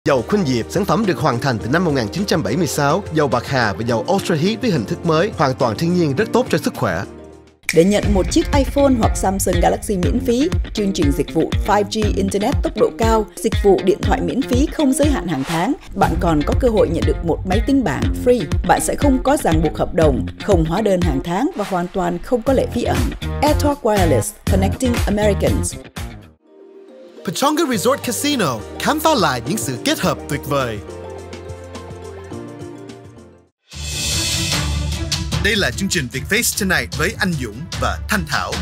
Dầu Khuynh Diệp, sản phẩm được hoàn thành từ năm 1976, dầu bạc hà và dầu Ultra Heat với hình thức mới, hoàn toàn thiên nhiên, rất tốt cho sức khỏe. Để nhận một chiếc iPhone hoặc Samsung Galaxy miễn phí, chương trình dịch vụ 5G Internet tốc độ cao, dịch vụ điện thoại miễn phí không giới hạn hàng tháng, bạn còn có cơ hội nhận được một máy tính bảng free. Bạn sẽ không có ràng buộc hợp đồng, không hóa đơn hàng tháng và hoàn toàn không có lệ phí ẩn. AirTalk Wireless, Connecting Americans. Pechonga Resort Casino, khám phá lại những sự kết hợp tuyệt vời. Đây là chương trình Vietface Tonight với anh Dũng và Thanh Thảo.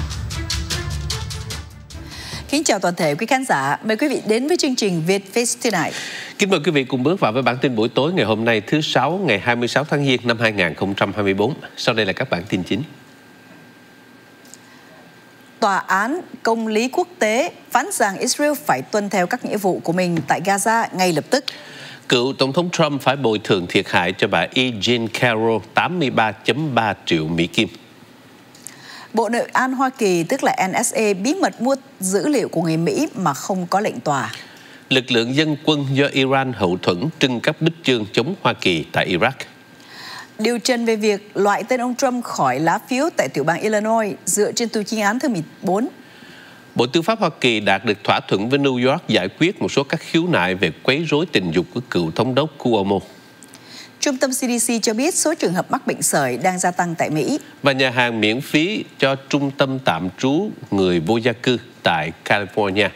Kính chào toàn thể quý khán giả, mời quý vị đến với chương trình Vietface Tonight. Kính mời quý vị cùng bước vào với bản tin buổi tối ngày hôm nay thứ Sáu ngày 26 tháng Giêng năm 2024. Sau đây là các bản tin chính. Tòa án Công lý Quốc tế phán rằng Israel phải tuân theo các nghĩa vụ của mình tại Gaza ngay lập tức. Cựu Tổng thống Trump phải bồi thường thiệt hại cho bà E. Jean Carroll 83,3 triệu Mỹ Kim. Bộ Nội an Hoa Kỳ, tức là NSA, bí mật mua dữ liệu của người Mỹ mà không có lệnh tòa. Lực lượng dân quân do Iran hậu thuẫn trưng các bích chương chống Hoa Kỳ tại Iraq. Điều trần về việc loại tên ông Trump khỏi lá phiếu tại tiểu bang Illinois dựa trên tù chuyên án thứ 14. Bộ Tư pháp Hoa Kỳ đạt được thỏa thuận với New York giải quyết một số các khiếu nại về quấy rối tình dục của cựu thống đốc Cuomo. Trung tâm CDC cho biết số trường hợp mắc bệnh sởi đang gia tăng tại Mỹ. Và nhà hàng miễn phí cho trung tâm tạm trú người vô gia cư tại California.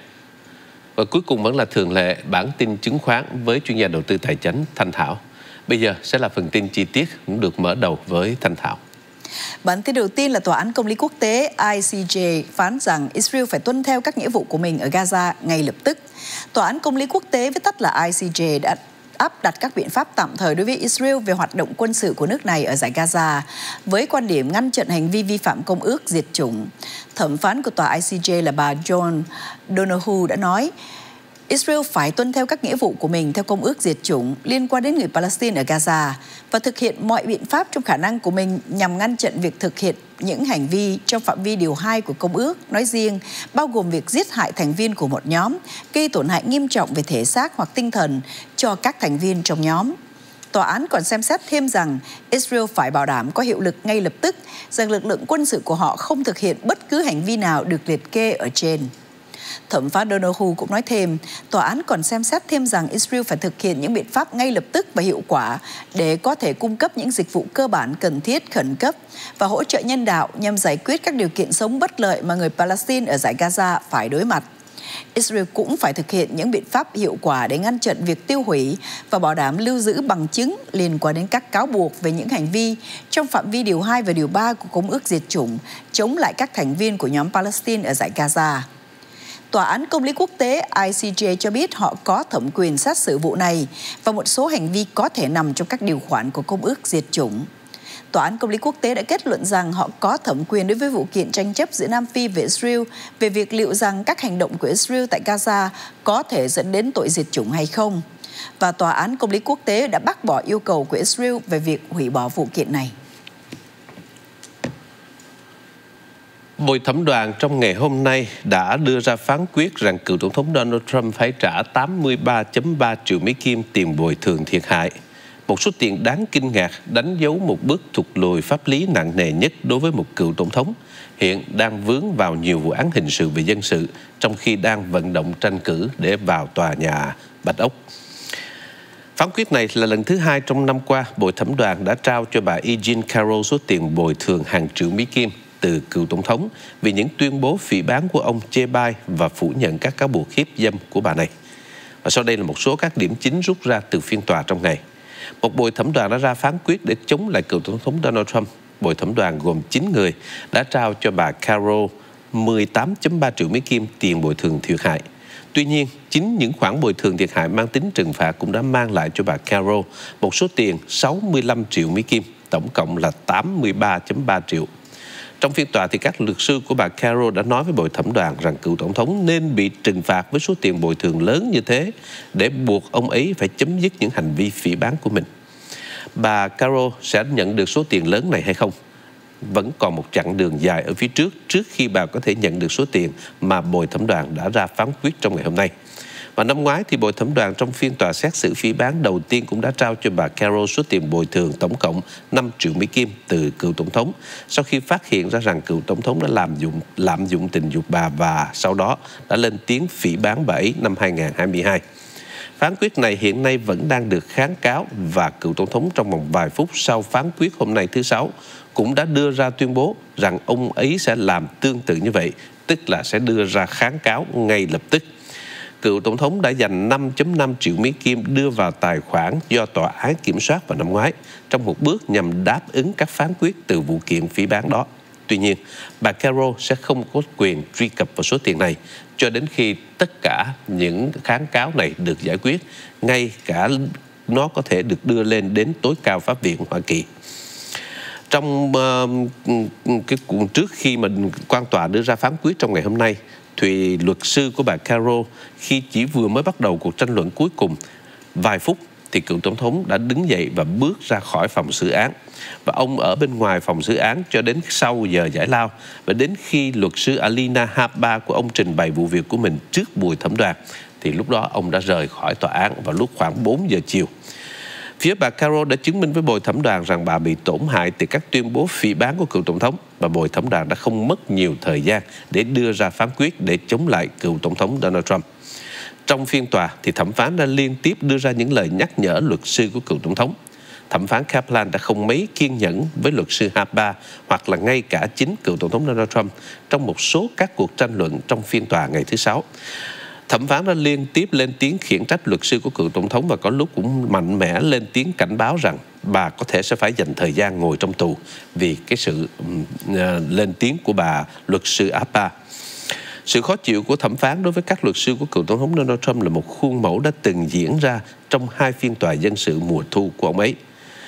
Và cuối cùng vẫn là thường lệ bản tin chứng khoán với chuyên gia đầu tư tài chính Thanh Thảo. Bây giờ sẽ là phần tin chi tiết cũng được mở đầu với Thanh Thảo. Bản tin đầu tiên là Tòa án Công lý Quốc tế ICJ phán rằng Israel phải tuân theo các nghĩa vụ của mình ở Gaza ngay lập tức. Tòa án Công lý Quốc tế viết tắt là ICJ đã áp đặt các biện pháp tạm thời đối với Israel về hoạt động quân sự của nước này ở dải Gaza với quan điểm ngăn chặn hành vi vi phạm công ước diệt chủng. Thẩm phán của tòa ICJ là bà John Donoghue đã nói Israel phải tuân theo các nghĩa vụ của mình theo công ước diệt chủng liên quan đến người Palestine ở Gaza và thực hiện mọi biện pháp trong khả năng của mình nhằm ngăn chặn việc thực hiện những hành vi trong phạm vi điều 2 của công ước nói riêng, bao gồm việc giết hại thành viên của một nhóm, gây tổn hại nghiêm trọng về thể xác hoặc tinh thần cho các thành viên trong nhóm. Tòa án còn xem xét thêm rằng Israel phải bảo đảm có hiệu lực ngay lập tức rằng lực lượng quân sự của họ không thực hiện bất cứ hành vi nào được liệt kê ở trên. Thẩm phán Donoghue cũng nói thêm, tòa án còn xem xét thêm rằng Israel phải thực hiện những biện pháp ngay lập tức và hiệu quả để có thể cung cấp những dịch vụ cơ bản cần thiết khẩn cấp và hỗ trợ nhân đạo nhằm giải quyết các điều kiện sống bất lợi mà người Palestine ở dải Gaza phải đối mặt. Israel cũng phải thực hiện những biện pháp hiệu quả để ngăn chặn việc tiêu hủy và bảo đảm lưu giữ bằng chứng liên quan đến các cáo buộc về những hành vi trong phạm vi điều 2 và điều 3 của Công ước diệt chủng chống lại các thành viên của nhóm Palestine ở dải Gaza. Tòa án Công lý Quốc tế ICJ cho biết họ có thẩm quyền xét xử vụ này và một số hành vi có thể nằm trong các điều khoản của Công ước diệt chủng. Tòa án Công lý Quốc tế đã kết luận rằng họ có thẩm quyền đối với vụ kiện tranh chấp giữa Nam Phi và Israel về việc liệu rằng các hành động của Israel tại Gaza có thể dẫn đến tội diệt chủng hay không. Và Tòa án Công lý Quốc tế đã bác bỏ yêu cầu của Israel về việc hủy bỏ vụ kiện này. Bồi thẩm đoàn trong ngày hôm nay đã đưa ra phán quyết rằng cựu Tổng thống Donald Trump phải trả 83,3 triệu Mỹ Kim tiền bồi thường thiệt hại. Một số tiền đáng kinh ngạc đánh dấu một bước thụt lùi pháp lý nặng nề nhất đối với một cựu Tổng thống, hiện đang vướng vào nhiều vụ án hình sự về dân sự trong khi đang vận động tranh cử để vào tòa nhà Bạch Ốc. Phán quyết này là lần thứ 2 trong năm qua, bồi thẩm đoàn đã trao cho bà E. Jean Carroll số tiền bồi thường hàng triệu Mỹ Kim từ cựu Tổng thống vì những tuyên bố phỉ báng của ông chê bai và phủ nhận các cáo buộc hiếp dâm của bà này. Và sau đây là một số các điểm chính rút ra từ phiên tòa trong ngày. Một bồi thẩm đoàn đã ra phán quyết để chống lại cựu Tổng thống Donald Trump. Bồi thẩm đoàn gồm 9 người đã trao cho bà Carroll 18,3 triệu Mỹ Kim tiền bồi thường thiệt hại. Tuy nhiên, chính những khoản bồi thường thiệt hại mang tính trừng phạt cũng đã mang lại cho bà Carroll một số tiền 65 triệu Mỹ Kim, tổng cộng là 83,3 triệu. Trong phiên tòa thì các luật sư của bà Carroll đã nói với bồi thẩm đoàn rằng cựu tổng thống nên bị trừng phạt với số tiền bồi thường lớn như thế để buộc ông ấy phải chấm dứt những hành vi phỉ báng của mình. Bà Carroll sẽ nhận được số tiền lớn này hay không? Vẫn còn một chặng đường dài ở phía trước khi bà có thể nhận được số tiền mà bồi thẩm đoàn đã ra phán quyết trong ngày hôm nay. Và năm ngoái thì bồi thẩm đoàn trong phiên tòa xét xử phỉ báng đầu tiên cũng đã trao cho bà Carroll số tiền bồi thường tổng cộng 5 triệu Mỹ Kim từ cựu tổng thống sau khi phát hiện ra rằng cựu tổng thống đã lạm dụng tình dục bà và sau đó đã lên tiếng phỉ báng bà ấy năm 2022. Phán quyết này hiện nay vẫn đang được kháng cáo và cựu tổng thống trong vòng vài phút sau phán quyết hôm nay thứ Sáu cũng đã đưa ra tuyên bố rằng ông ấy sẽ làm tương tự như vậy, tức là sẽ đưa ra kháng cáo ngay lập tức. Cựu tổng thống đã dành 5.5 triệu Mỹ Kim đưa vào tài khoản do tòa án kiểm soát vào năm ngoái trong một bước nhằm đáp ứng các phán quyết từ vụ kiện phỉ báng đó. Tuy nhiên, bà Carroll sẽ không có quyền truy cập vào số tiền này cho đến khi tất cả những kháng cáo này được giải quyết, ngay cả nó có thể được đưa lên đến tối cao pháp viện Hoa Kỳ. Trong trước khi mà quan tòa đưa ra phán quyết trong ngày hôm nay, thì luật sư của bà Carroll khi chỉ vừa mới bắt đầu cuộc tranh luận cuối cùng vài phút thì cựu tổng thống đã đứng dậy và bước ra khỏi phòng xử án. Và ông ở bên ngoài phòng xử án cho đến sau giờ giải lao. Và đến khi luật sư Alina Habba của ông trình bày vụ việc của mình trước buổi thẩm đoàn thì lúc đó ông đã rời khỏi tòa án vào lúc khoảng 4 giờ chiều. Phía bà Carroll đã chứng minh với bồi thẩm đoàn rằng bà bị tổn hại từ các tuyên bố phỉ báng của cựu tổng thống và bồi thẩm đoàn đã không mất nhiều thời gian để đưa ra phán quyết để chống lại cựu tổng thống Donald Trump. Trong phiên tòa thì thẩm phán đã liên tiếp đưa ra những lời nhắc nhở luật sư của cựu tổng thống. Thẩm phán Kaplan đã không mấy kiên nhẫn với luật sư Habba hoặc là ngay cả chính cựu tổng thống Donald Trump trong một số các cuộc tranh luận trong phiên tòa ngày thứ Sáu. Thẩm phán đã liên tiếp lên tiếng khiển trách luật sư của cựu tổng thống và có lúc cũng mạnh mẽ lên tiếng cảnh báo rằng bà có thể sẽ phải dành thời gian ngồi trong tù vì cái sự lên tiếng của bà luật sư Habba. Sự khó chịu của thẩm phán đối với các luật sư của cựu tổng thống Donald Trump là một khuôn mẫu đã từng diễn ra trong 2 phiên tòa dân sự mùa thu của ông ấy.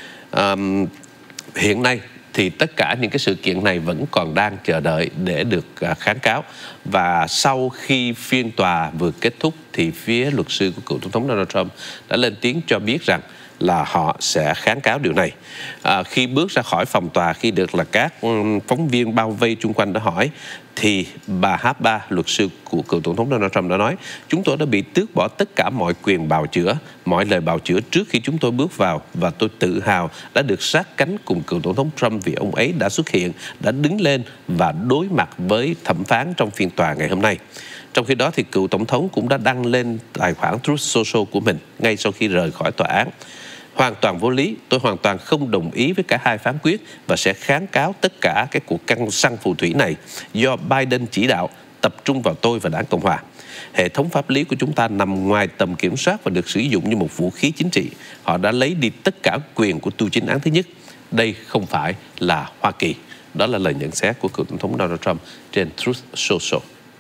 Hiện nay thì tất cả những cái sự kiện này vẫn còn đang chờ đợi để được kháng cáo. Và sau khi phiên tòa vừa kết thúc thì phía luật sư của cựu tổng thống Donald Trump đã lên tiếng cho biết rằng là họ sẽ kháng cáo điều này. Khi bước ra khỏi phòng tòa, khi được là các phóng viên bao vây chung quanh đã hỏi, thì bà Habba, luật sư của cựu tổng thống Donald Trump đã nói: chúng tôi đã bị tước bỏ tất cả mọi quyền bào chữa, mọi lời bào chữa trước khi chúng tôi bước vào, và tôi tự hào đã được sát cánh cùng cựu tổng thống Trump vì ông ấy đã xuất hiện, đã đứng lên và đối mặt với thẩm phán trong phiên tòa ngày hôm nay. Trong khi đó thì cựu tổng thống cũng đã đăng lên tài khoản Truth Social của mình ngay sau khi rời khỏi tòa án: hoàn toàn vô lý, tôi hoàn toàn không đồng ý với cả hai phán quyết và sẽ kháng cáo tất cả cái cuộc căng săn phù thủy này do Biden chỉ đạo, tập trung vào tôi và đảng Cộng hòa. Hệ thống pháp lý của chúng ta nằm ngoài tầm kiểm soát và được sử dụng như một vũ khí chính trị. Họ đã lấy đi tất cả quyền của tù chính án thứ nhất. Đây không phải là Hoa Kỳ. Đó là lời nhận xét của cựu tổng thống Donald Trump trên Truth Social.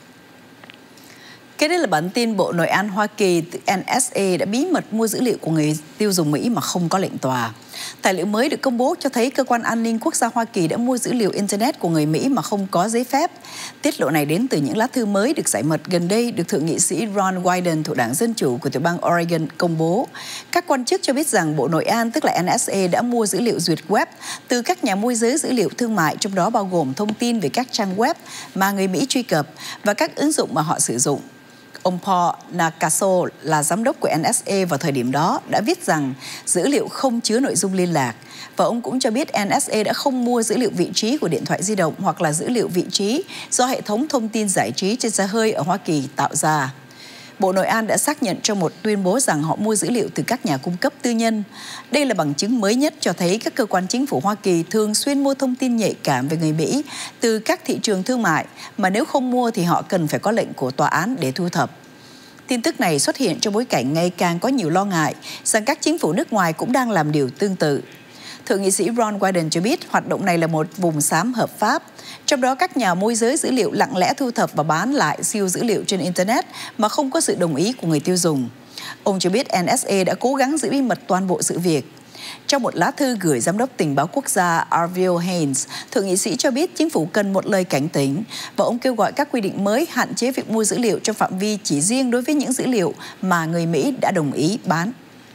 Kế đây là bản tin Bộ Nội an Hoa Kỳ NSA đã bí mật mua dữ liệu của người tiêu dùng Mỹ mà không có lệnh tòa. Tài liệu mới được công bố cho thấy Cơ quan An ninh Quốc gia Hoa Kỳ đã mua dữ liệu Internet của người Mỹ mà không có giấy phép. Tiết lộ này đến từ những lá thư mới được giải mật gần đây được Thượng nghị sĩ Ron Wyden thuộc Đảng Dân Chủ của tiểu bang Oregon công bố. Các quan chức cho biết rằng Bộ Nội an, tức là NSA, đã mua dữ liệu duyệt web từ các nhà môi giới dữ liệu thương mại, trong đó bao gồm thông tin về các trang web mà người Mỹ truy cập và các ứng dụng mà họ sử dụng. Ông Paul Nakaso là giám đốc của NSA vào thời điểm đó đã viết rằng dữ liệu không chứa nội dung liên lạc, và ông cũng cho biết NSA đã không mua dữ liệu vị trí của điện thoại di động hoặc là dữ liệu vị trí do hệ thống thông tin giải trí trên xe hơi ở Hoa Kỳ tạo ra. Bộ Nội an đã xác nhận trong một tuyên bố rằng họ mua dữ liệu từ các nhà cung cấp tư nhân. Đây là bằng chứng mới nhất cho thấy các cơ quan chính phủ Hoa Kỳ thường xuyên mua thông tin nhạy cảm về người Mỹ từ các thị trường thương mại, mà nếu không mua thì họ cần phải có lệnh của tòa án để thu thập. Tin tức này xuất hiện trong bối cảnh ngày càng có nhiều lo ngại rằng các chính phủ nước ngoài cũng đang làm điều tương tự. Thượng nghị sĩ Ron Wyden cho biết hoạt động này là một vùng xám hợp pháp, trong đó các nhà môi giới dữ liệu lặng lẽ thu thập và bán lại siêu dữ liệu trên Internet mà không có sự đồng ý của người tiêu dùng. Ông cho biết NSA đã cố gắng giữ bí mật toàn bộ sự việc. Trong một lá thư gửi Giám đốc Tình báo Quốc gia Arvil Haines, Thượng nghị sĩ cho biết chính phủ cần một lời cảnh tỉnh, và ông kêu gọi các quy định mới hạn chế việc mua dữ liệu trong phạm vi chỉ riêng đối với những dữ liệu mà người Mỹ đã đồng ý bán.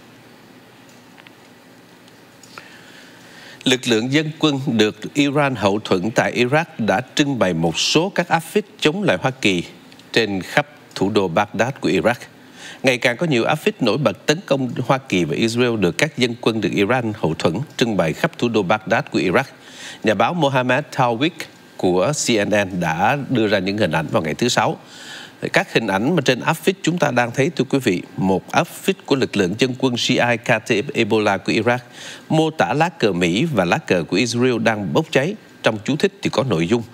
Lực lượng dân quân được Iran hậu thuẫn tại Iraq đã trưng bày một số các áp phích chống lại Hoa Kỳ trên khắp thủ đô Baghdad của Iraq. Ngày càng có nhiều áp phích nổi bật tấn công Hoa Kỳ và Israel được các dân quân được Iran hậu thuẫn trưng bày khắp thủ đô Baghdad của Iraq. Nhà báo Mohammed Tawik của CNN đã đưa ra những hình ảnh vào ngày thứ Sáu. Các hình ảnh mà trên áp phích chúng ta đang thấy, thưa quý vị, một áp phích của lực lượng dân quân Shiite Kataib Hezbollah của Iraq mô tả lá cờ Mỹ và lá cờ của Israel đang bốc cháy. Trong chú thích thì có nội dung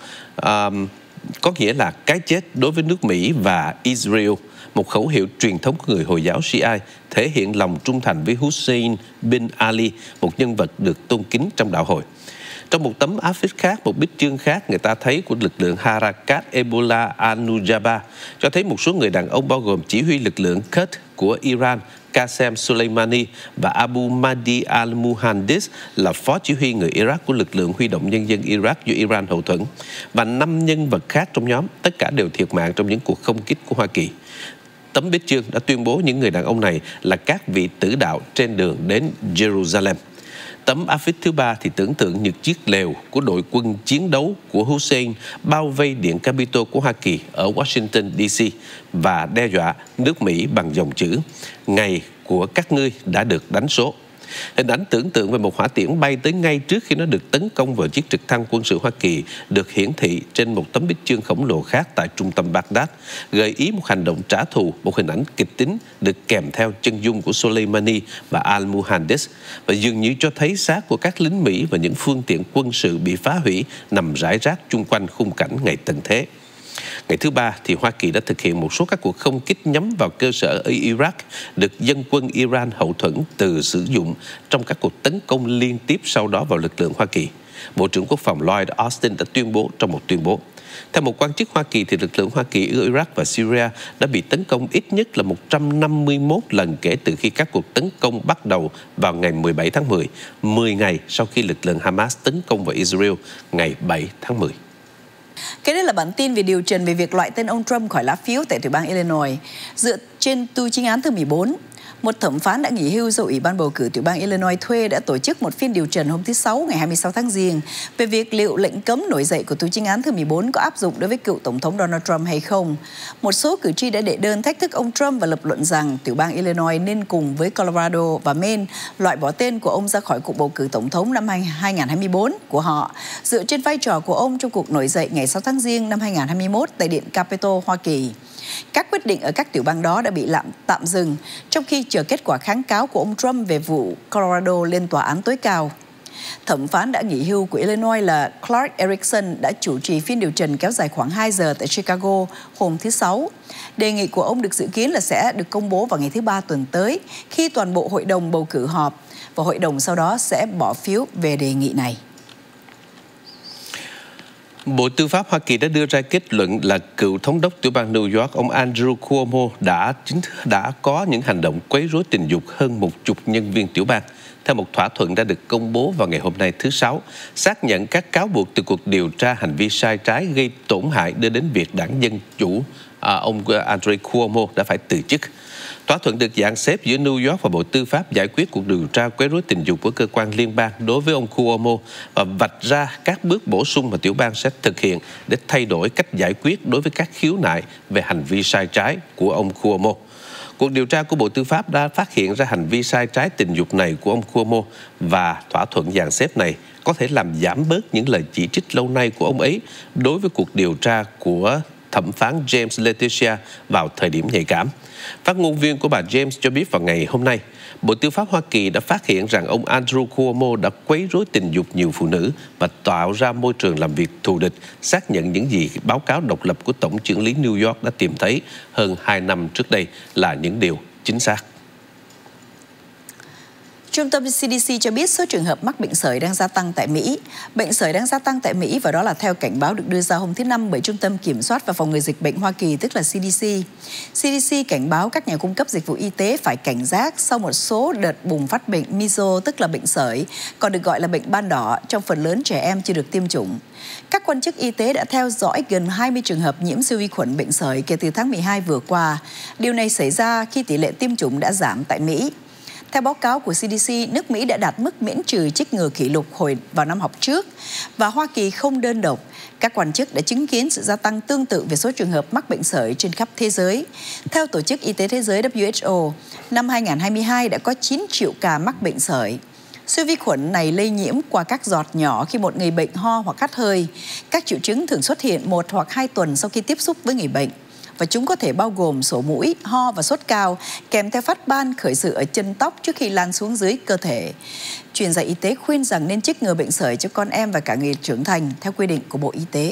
có nghĩa là cái chết đối với nước Mỹ và Israel, một khẩu hiệu truyền thống của người Hồi giáo Shiite thể hiện lòng trung thành với Hussein bin Ali, một nhân vật được tôn kính trong đạo Hồi. Trong một tấm áp phích khác, một bích chương khác người ta thấy của lực lượng Harakat Hezbollah al-Nujaba cho thấy một số người đàn ông bao gồm chỉ huy lực lượng Quds của Iran Qasem Soleimani và Abu Mahdi al-Muhandis là phó chỉ huy người Iraq của lực lượng huy động nhân dân Iraq do Iran hậu thuẫn, và 5 nhân vật khác trong nhóm, tất cả đều thiệt mạng trong những cuộc không kích của Hoa Kỳ. Tấm bích chương đã tuyên bố những người đàn ông này là các vị tử đạo trên đường đến Jerusalem. Tấm áp phích thứ ba thì tưởng tượng những chiếc lều của đội quân chiến đấu của Hussein bao vây Điện Capitol của Hoa Kỳ ở Washington, D.C. và đe dọa nước Mỹ bằng dòng chữ "Ngày của các ngươi đã được đánh số". Hình ảnh tưởng tượng về một hỏa tiễn bay tới ngay trước khi nó được tấn công vào chiếc trực thăng quân sự Hoa Kỳ được hiển thị trên một tấm bích chương khổng lồ khác tại trung tâm Baghdad, gợi ý một hành động trả thù, một hình ảnh kịch tính được kèm theo chân dung của Soleimani và al-Muhandis, và dường như cho thấy xác của các lính Mỹ và những phương tiện quân sự bị phá hủy nằm rải rác chung quanh khung cảnh ngày tận thế. Ngày thứ ba thì Hoa Kỳ đã thực hiện một số các cuộc không kích nhắm vào cơ sở ở Iraq được dân quân Iran hậu thuẫn từ sử dụng trong các cuộc tấn công liên tiếp sau đó vào lực lượng Hoa Kỳ. Bộ trưởng Quốc phòng Lloyd Austin đã tuyên bố trong một tuyên bố. Theo một quan chức Hoa Kỳ thì lực lượng Hoa Kỳ ở Iraq và Syria đã bị tấn công ít nhất là 151 lần kể từ khi các cuộc tấn công bắt đầu vào ngày 17 tháng 10, 10 ngày sau khi lực lượng Hamas tấn công vào Israel ngày 7 tháng 10. Cái đây là bản tin về điều trần về việc loại tên ông Trump khỏi lá phiếu tại tiểu bang Illinois. Dựa trên tu chính án thứ 14, một thẩm phán đã nghỉ hưu do Ủy ban bầu cử tiểu bang Illinois thuê đã tổ chức một phiên điều trần hôm thứ Sáu ngày 26 tháng Giêng về việc liệu lệnh cấm nổi dậy của tu chính án thứ 14 có áp dụng đối với cựu Tổng thống Donald Trump hay không. Một số cử tri đã đệ đơn thách thức ông Trump và lập luận rằng tiểu bang Illinois nên cùng với Colorado và Maine loại bỏ tên của ông ra khỏi cuộc bầu cử Tổng thống năm 2024 của họ, dựa trên vai trò của ông trong cuộc nổi dậy ngày 6 tháng Giêng năm 2021 tại Điện Capitol, Hoa Kỳ. Các quyết định ở các tiểu bang đó đã bị tạm dừng trong khi chờ kết quả kháng cáo của ông Trump về vụ Colorado lên tòa án tối cao. Thẩm phán đã nghỉ hưu của Illinois là Clark Erickson đã chủ trì phiên điều trần kéo dài khoảng 2 giờ tại Chicago hôm thứ Sáu. Đề nghị của ông được dự kiến là sẽ được công bố vào ngày thứ Ba tuần tới khi toàn bộ hội đồng bầu cử họp, và hội đồng sau đó sẽ bỏ phiếu về đề nghị này. Bộ Tư pháp Hoa Kỳ đã đưa ra kết luận là cựu thống đốc tiểu bang New York, ông Andrew Cuomo đã có những hành động quấy rối tình dục hơn 10 nhân viên tiểu bang. Theo một thỏa thuận đã được công bố vào ngày hôm nay thứ Sáu, xác nhận các cáo buộc từ cuộc điều tra hành vi sai trái gây tổn hại đưa đến việc đảng Dân Chủ ông Andrew Cuomo đã phải từ chức. Thỏa thuận được dàn xếp giữa New York và Bộ Tư pháp giải quyết cuộc điều tra quấy rối tình dục của cơ quan liên bang đối với ông Cuomo và vạch ra các bước bổ sung mà tiểu bang sẽ thực hiện để thay đổi cách giải quyết đối với các khiếu nại về hành vi sai trái của ông Cuomo. Cuộc điều tra của Bộ Tư pháp đã phát hiện ra hành vi sai trái tình dục này của ông Cuomo, và thỏa thuận dàn xếp này có thể làm giảm bớt những lời chỉ trích lâu nay của ông ấy đối với cuộc điều tra của thẩm phán James Letitia vào thời điểm nhạy cảm. Phát ngôn viên của bà James cho biết vào ngày hôm nay, Bộ Tư pháp Hoa Kỳ đã phát hiện rằng ông Andrew Cuomo đã quấy rối tình dục nhiều phụ nữ và tạo ra môi trường làm việc thù địch, xác nhận những gì báo cáo độc lập của Tổng chưởng lý New York đã tìm thấy hơn 2 năm trước đây là những điều chính xác. Trung tâm CDC cho biết số trường hợp mắc bệnh sởi đang gia tăng tại Mỹ. Bệnh sởi đang gia tăng tại Mỹ, và đó là theo cảnh báo được đưa ra hôm thứ Năm bởi Trung tâm Kiểm soát và Phòng ngừa Dịch bệnh Hoa Kỳ, tức là CDC. CDC cảnh báo các nhà cung cấp dịch vụ y tế phải cảnh giác sau một số đợt bùng phát bệnh measles, tức là bệnh sởi, còn được gọi là bệnh ban đỏ, trong phần lớn trẻ em chưa được tiêm chủng. Các quan chức y tế đã theo dõi gần 20 trường hợp nhiễm siêu vi khuẩn bệnh sởi kể từ tháng 12 vừa qua. Điều này xảy ra khi tỷ lệ tiêm chủng đã giảm tại Mỹ. Theo báo cáo của CDC, nước Mỹ đã đạt mức miễn trừ chích ngừa kỷ lục hồi vào năm học trước và Hoa Kỳ không đơn độc. Các quan chức đã chứng kiến sự gia tăng tương tự về số trường hợp mắc bệnh sởi trên khắp thế giới. Theo Tổ chức Y tế Thế giới WHO, năm 2022 đã có 9 triệu ca mắc bệnh sởi. Siêu vi khuẩn này lây nhiễm qua các giọt nhỏ khi một người bệnh ho hoặc hắt hơi. Các triệu chứng thường xuất hiện 1 hoặc 2 tuần sau khi tiếp xúc với người bệnh. Và chúng có thể bao gồm sổ mũi, ho và sốt cao, kèm theo phát ban khởi sự ở chân tóc trước khi lan xuống dưới cơ thể. Chuyên gia y tế khuyên rằng nên chích ngừa bệnh sởi cho con em và cả người trưởng thành theo quy định của Bộ Y tế.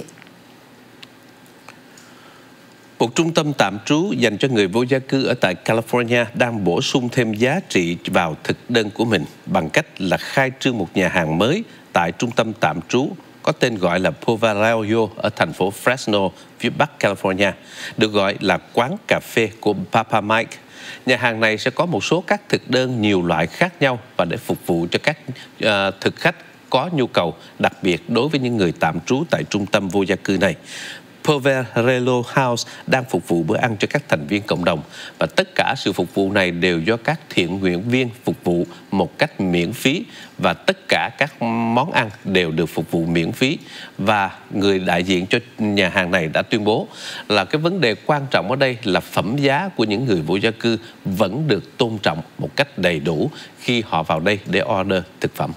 Một trung tâm tạm trú dành cho người vô gia cư ở tại California đang bổ sung thêm giá trị vào thực đơn của mình bằng cách là khai trương một nhà hàng mới tại trung tâm tạm trú có tên gọi là Povaleo ở thành phố Fresno, phía Bắc California, được gọi là quán cà phê của Papa Mike. Nhà hàng này sẽ có một số các thực đơn nhiều loại khác nhau và để phục vụ cho các thực khách có nhu cầu, đặc biệt đối với những người tạm trú tại trung tâm vô gia cư này. Poverello House đang phục vụ bữa ăn cho các thành viên cộng đồng và tất cả sự phục vụ này đều do các thiện nguyện viên phục vụ một cách miễn phí và tất cả các món ăn đều được phục vụ miễn phí. Và người đại diện cho nhà hàng này đã tuyên bố là cái vấn đề quan trọng ở đây là phẩm giá của những người vô gia cư vẫn được tôn trọng một cách đầy đủ khi họ vào đây để order thực phẩm.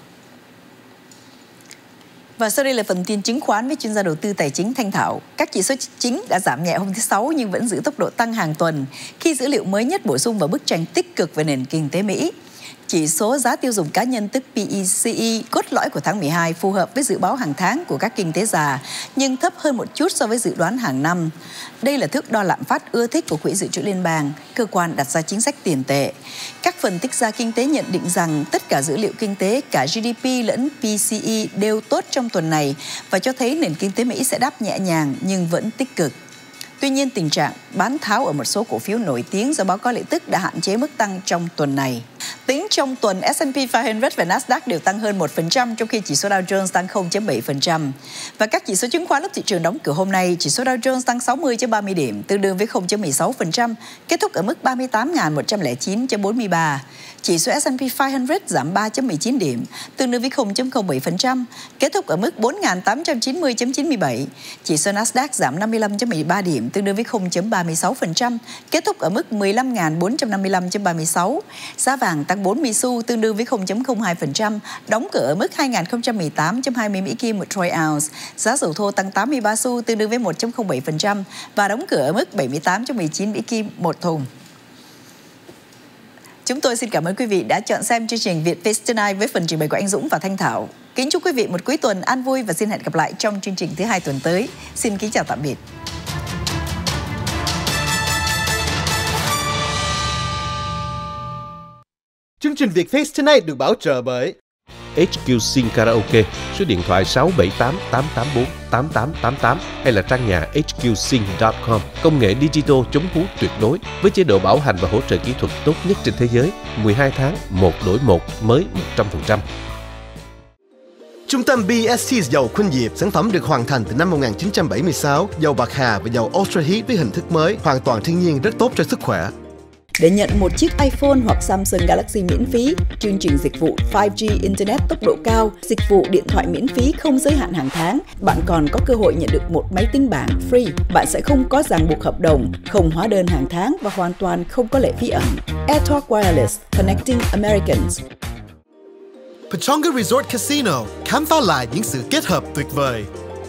Và sau đây là phần tin chứng khoán với chuyên gia đầu tư tài chính Thanh Thảo. Các chỉ số chính đã giảm nhẹ hôm thứ Sáu nhưng vẫn giữ tốc độ tăng hàng tuần khi dữ liệu mới nhất bổ sung vào bức tranh tích cực về nền kinh tế Mỹ. Chỉ số giá tiêu dùng cá nhân tức PCE cốt lõi của tháng 12 phù hợp với dự báo hàng tháng của các kinh tế già nhưng thấp hơn một chút so với dự đoán hàng năm. Đây là thước đo lạm phát ưa thích của Quỹ Dự trữ Liên bang, cơ quan đặt ra chính sách tiền tệ. Các phân tích gia kinh tế nhận định rằng tất cả dữ liệu kinh tế, cả GDP lẫn PCE đều tốt trong tuần này và cho thấy nền kinh tế Mỹ sẽ đáp nhẹ nhàng nhưng vẫn tích cực. Tuy nhiên, tình trạng bán tháo ở một số cổ phiếu nổi tiếng do báo cáo lợi tức đã hạn chế mức tăng trong tuần này. Tính trong tuần, S&P 500 và Nasdaq đều tăng hơn 1%, trong khi chỉ số Dow Jones tăng 0,7%. Và các chỉ số chứng khoán lúc thị trường đóng cửa hôm nay, chỉ số Dow Jones tăng 60,30 điểm, tương đương với 0,16%, kết thúc ở mức 38.109,43. Chỉ số S&P 500 giảm 3,19 điểm, tương đương với 0,07%, kết thúc ở mức 4.890,97. Chỉ số Nasdaq giảm 55,13 điểm, tương đương với 0,36%, kết thúc ở mức 15.455,36. Giá vàng tăng 40 xu, tương đương với 0,02%, đóng cửa ở mức 2.018,20 Mỹ Kim một troy ounce. Giá dầu thô tăng 83 xu, tương đương với 1,07% và đóng cửa ở mức 78,19 Mỹ Kim một thùng. Chúng tôi xin cảm ơn quý vị đã chọn xem chương trình Việt Face Tonight với phần trình bày của anh Dũng và Thanh Thảo. Kính chúc quý vị một cuối tuần an vui và xin hẹn gặp lại trong chương trình thứ 2 tuần tới. Xin kính chào tạm biệt. Chương trình Việt Face Tonight được bảo trợ bởi HQ Sing Karaoke, số điện thoại 678 884 8888 hay là trang nhà hqsing.com. Công nghệ digital chống hú tuyệt đối với chế độ bảo hành và hỗ trợ kỹ thuật tốt nhất trên thế giới. 12 tháng, 1 đổi 1, mới 100%. Trung tâm BST dầu Khuynh Diệp, sản phẩm được hoàn thành từ năm 1976, dầu bạc hà và dầu Ultra Heat với hình thức mới, hoàn toàn thiên nhiên, rất tốt cho sức khỏe. Để nhận một chiếc iPhone hoặc Samsung Galaxy miễn phí, chương trình dịch vụ 5G Internet tốc độ cao, dịch vụ điện thoại miễn phí không giới hạn hàng tháng, bạn còn có cơ hội nhận được một máy tính bảng free. Bạn sẽ không có ràng buộc hợp đồng, không hóa đơn hàng tháng và hoàn toàn không có lệ phí ẩn. AirTalk Wireless, Connecting Americans. Pechonga Resort Casino, khám phá lại những sự kết hợp tuyệt vời.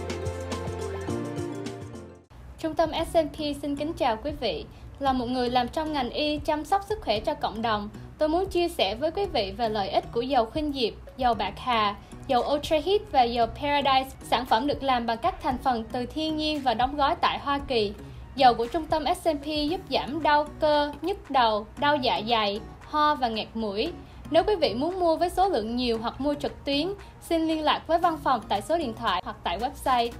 Trung tâm S&P xin kính chào quý vị. Là một người làm trong ngành y chăm sóc sức khỏe cho cộng đồng, tôi muốn chia sẻ với quý vị về lợi ích của dầu Khuynh Diệp, dầu bạc hà, dầu Ultra Heat và dầu Paradise, sản phẩm được làm bằng các thành phần từ thiên nhiên và đóng gói tại Hoa Kỳ. Dầu của trung tâm S&P giúp giảm đau cơ, nhức đầu, đau dạ dày, ho và nghẹt mũi. Nếu quý vị muốn mua với số lượng nhiều hoặc mua trực tuyến, xin liên lạc với văn phòng tại số điện thoại hoặc tại website.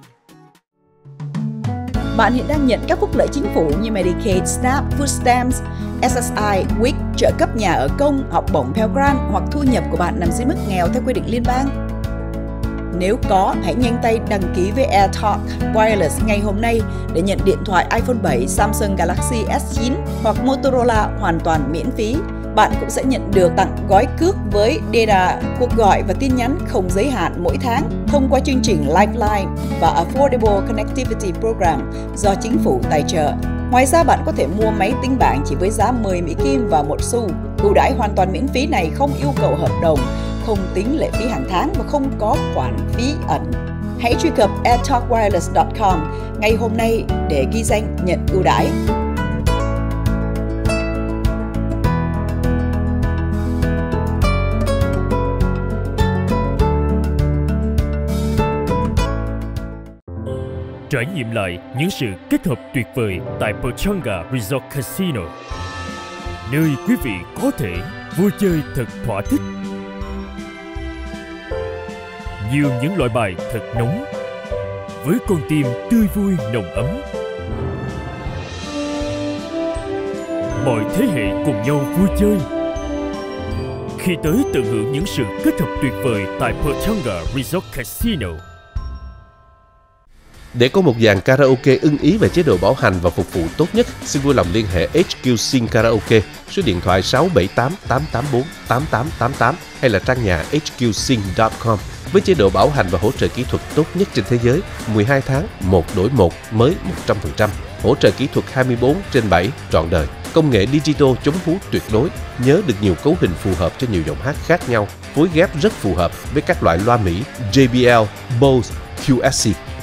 Bạn hiện đang nhận các phúc lợi chính phủ như Medicaid, SNAP, Food Stamps, SSI, WIC, trợ cấp nhà ở công, học bổng Pell Grant hoặc thu nhập của bạn nằm dưới mức nghèo theo quy định liên bang. Nếu có, hãy nhanh tay đăng ký với AirTalk Wireless ngay hôm nay để nhận điện thoại iPhone 7, Samsung Galaxy S9 hoặc Motorola hoàn toàn miễn phí. Bạn cũng sẽ nhận được tặng gói cước với data, cuộc gọi và tin nhắn không giới hạn mỗi tháng thông qua chương trình Lifeline và Affordable Connectivity Program do chính phủ tài trợ. Ngoài ra, bạn có thể mua máy tính bảng chỉ với giá 10 Mỹ Kim và 1 xu. Ưu đãi hoàn toàn miễn phí này không yêu cầu hợp đồng, không tính lệ phí hàng tháng và không có khoản phí ẩn. Hãy truy cập airtalkwireless.com ngay hôm nay để ghi danh nhận ưu đãi. Trải nghiệm lại những sự kết hợp tuyệt vời tại Pechanga Resort Casino, nơi quý vị có thể vui chơi thật thỏa thích. Nhiều những loại bài thật nóng, với con tim tươi vui nồng ấm. Mọi thế hệ cùng nhau vui chơi khi tới tận hưởng những sự kết hợp tuyệt vời tại Pechanga Resort Casino. Để có một dàn karaoke ưng ý về chế độ bảo hành và phục vụ tốt nhất, xin vui lòng liên hệ HQ Sing Karaoke, số điện thoại 678 884 8888 hay là trang nhà hqsing.com với chế độ bảo hành và hỗ trợ kỹ thuật tốt nhất trên thế giới, 12 tháng, 1 đổi 1, mới 100%, hỗ trợ kỹ thuật 24/7 trọn đời, công nghệ digital chống hú tuyệt đối, nhớ được nhiều cấu hình phù hợp cho nhiều giọng hát khác nhau, phối ghép rất phù hợp với các loại loa Mỹ JBL, Bose, QSC.